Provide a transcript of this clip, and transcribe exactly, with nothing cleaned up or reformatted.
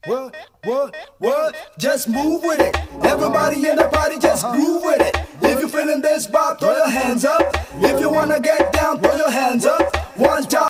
What, what, what? Just move with it. Everybody in the party, just groove with it. If you're feeling this vibe, throw your hands up. If you wanna get down, throw your hands up.